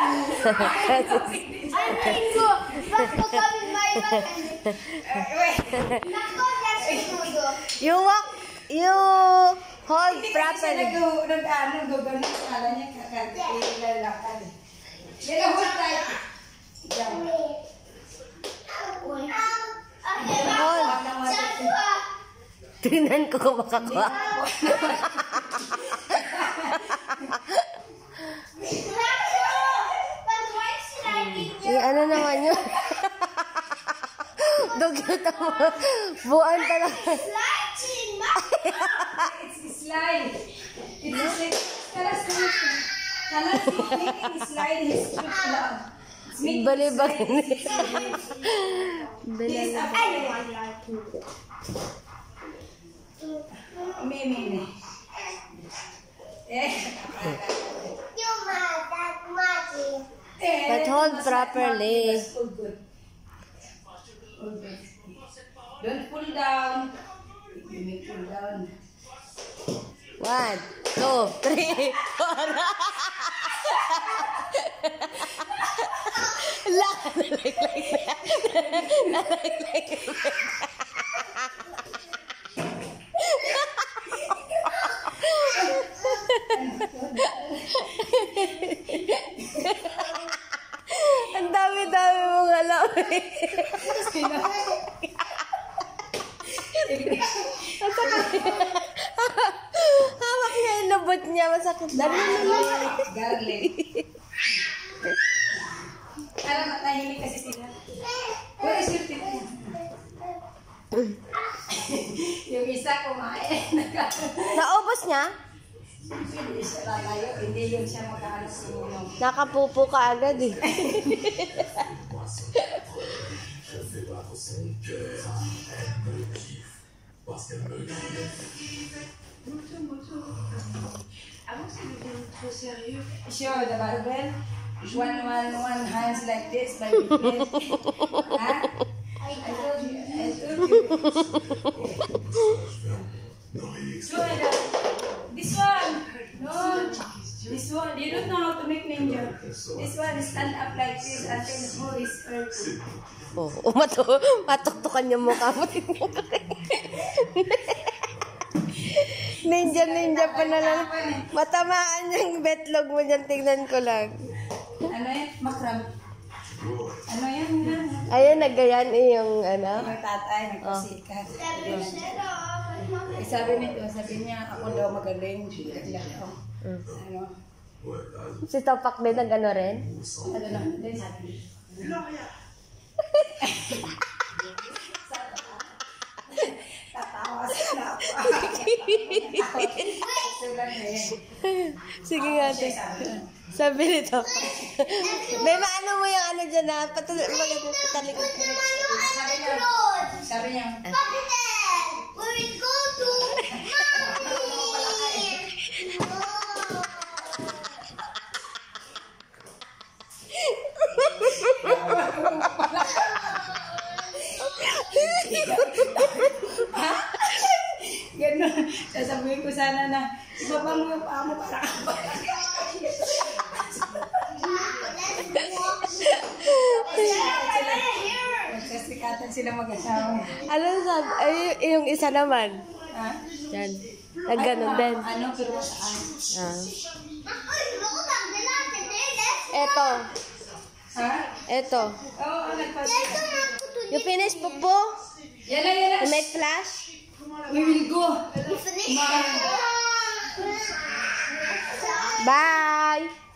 Minggu. Bakit kami may You walk, you hold properly. Tingnan ko kung makakuha. Ano naman yun? Dugyot mo. Buwan talaga. It's slide. It's slide. Balibag niya. But hold properly. Don't pull down. Pull down. 1, 2, 3, 4. Ang dami-dami mong alam. Hawak niya yung lubot niya. Masakit. Garlic. Para matahimik kasi sila. Where is your tita? Yung isa kumain. Naubos niya? Hindi siya lalayo. Hindi yun siya magkahanap sa ulo. Nakapupo ka agad eh. Sure, the barbell. One hands like this, like this. Huh? I told you. So, this one. No. This one. You don't know how to make ninja. This one is stand up like this until the whole is earth. Oh, matuktukan yung mukha mo. Ninja pa na lang. Matamaan yung betlog mo dyan. Tingnan ko lang. Ano yan? Makrab. Ano yan? Ayun, nagayan yung ano. Yung tatay, nagpasikat. Sabi niya, ako daw magaling. Ano? Si Topak din nag ano rin? Ano na? Tatawa sila ako. Sige nga, ate. Sabi ni Topak. May maano mo yung ano dyan na patalikod. Sabi niya, We will go to gano'n. Sasabihin ko sana na, ibaba mo yung paa mo para magsasikatan sila mag-asawa. Ano sabi? Ay, yung isa naman. Ha? Yan. Nagganon din. Ano, pero saan? Eto. Ha? Eto. Oo, nagpapit. You finish, Pupo? Yala. You make flash? We will go. Bye!